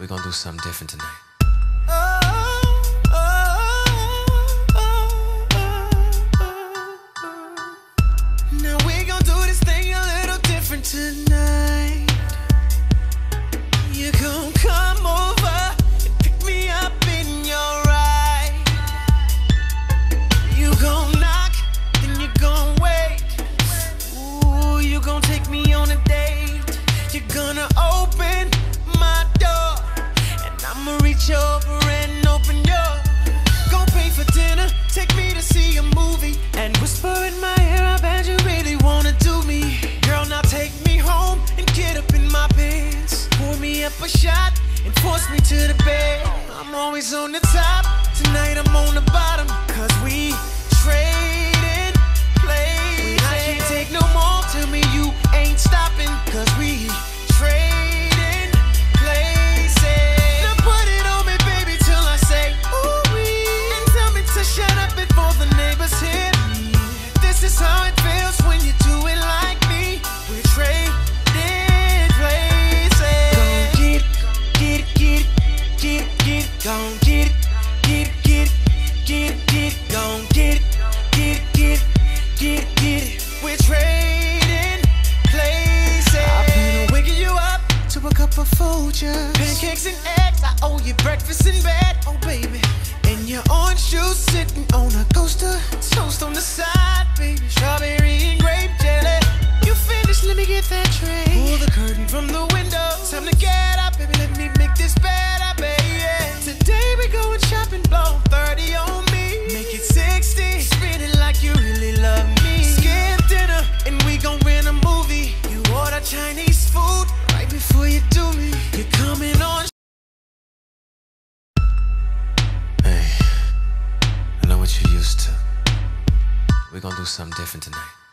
We're gonna do something different tonight. Now we gon' do this thing a little different tonight. You gon' come over and pick me up in your ride. You gon' knock, then you gon' wait. Ooh, you gon' take me on a date. You're gonna open my door, and I'ma reach over and open yours. Gon' pay for dinner, take me to see a movie, and whisper in my ear, I bet you really wanna do me. Girl, now take me home and get up in my pants. Pour me up a shot and force me to the bed. I'm always on the top, tonight I'm on the bottom, cause we trading places. I can't take no more, tell me you ain't stopping, cause we trading places. Now put it on me, baby, till I say ooh-wee, and tell me to shut up before the neighbors hear me. This is how it feels when you do it like me. We're trading places. Gon' get it, gon' get it, gon' get it. We're trading places. I've been waking you up to a cup of Folgers, pancakes and eggs. I owe you breakfast in bed, oh baby. And your orange juice sitting on a coaster, toast on the side, baby. Strawberry and grape jelly. You finished, let me get that tray. Pull the curtain from the window. Time to get up, baby. Let me make this better, baby. Today we going shopping, blow 30 on me. Make it 60, spin it like you really love me. Skip dinner and we gon' rent a movie. You order Chinese food right before you do me. You're coming on. Hey, I know what you're used to. We're gonna do something different tonight.